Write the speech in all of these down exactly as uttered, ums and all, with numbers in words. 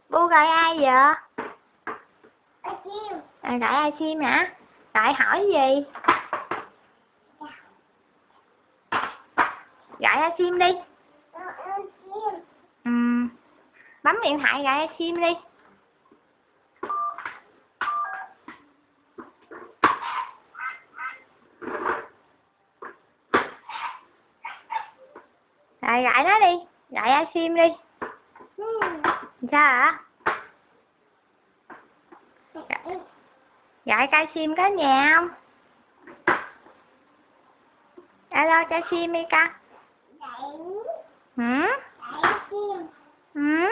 Bu gọi ai vậy? Ai chim. À, gọi ai chim hả? Gọi hỏi gì? Gọi ai chim đi. Ai chim. Ừ. Bấm điện thoại gọi ai chim đi. Rồi gọi nó đi. Gọi ai chim đi. Ừ. Sao hả? Gọi ca sim có nhà không? Alo ca sim đi con. Đẩy. Hử? Đẩy chim. Hử?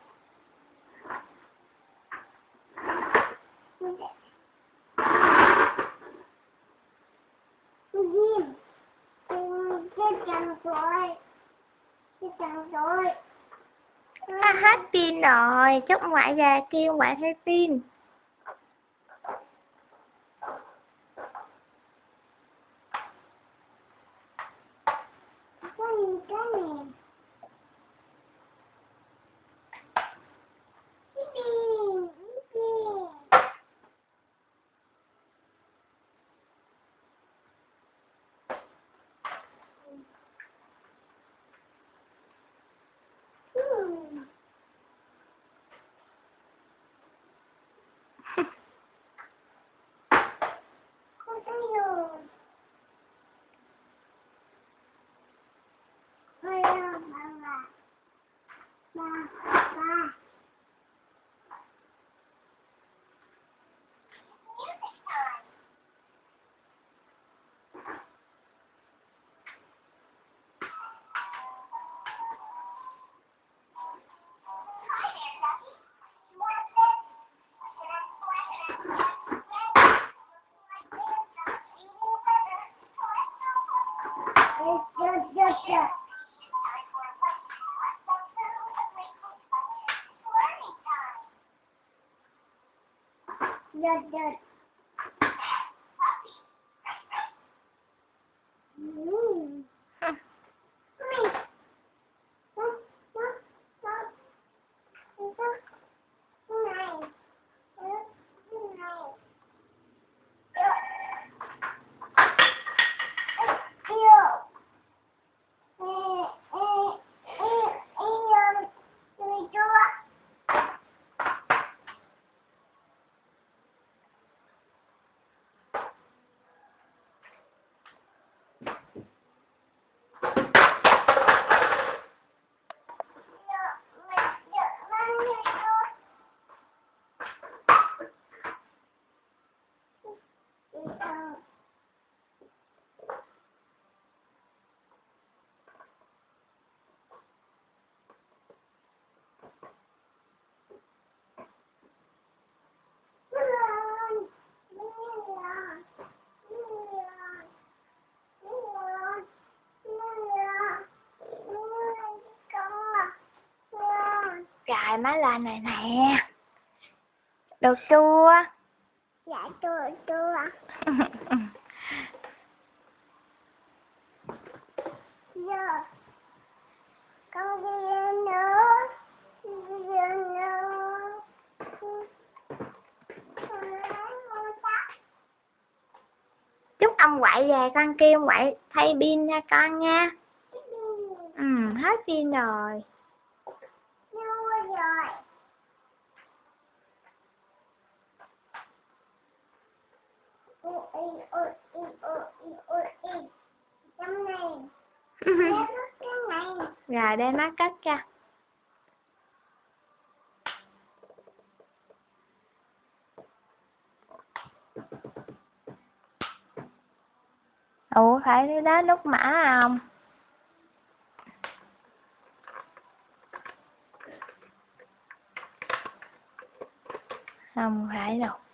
Chim. Chết chăng rồi. Chết chăng rồi. Nó hết pin rồi. Chúc ngoại về kêu ngoại thay pin. Có gì cái nè. Chim. Chim. Hmm. Con thấy rồi. Ôi ba ba. Ba ba. Giật giật. Mm. Trời má lên này nè. Đồ chua. Dạ chua chua. Giờ con đi lên nữa. Đi lên nữa. Chúc ông ngoại về con kêu ngoại thay pin nha con nha. Ừ, hết pin rồi. Vui rồi. Ôi ôi ôi ôi ôi ôi ôi. Trong này. Đem cái này. Rồi đem mắt cất cho. Ủa phải đi đó nút mã không? Không phải đâu.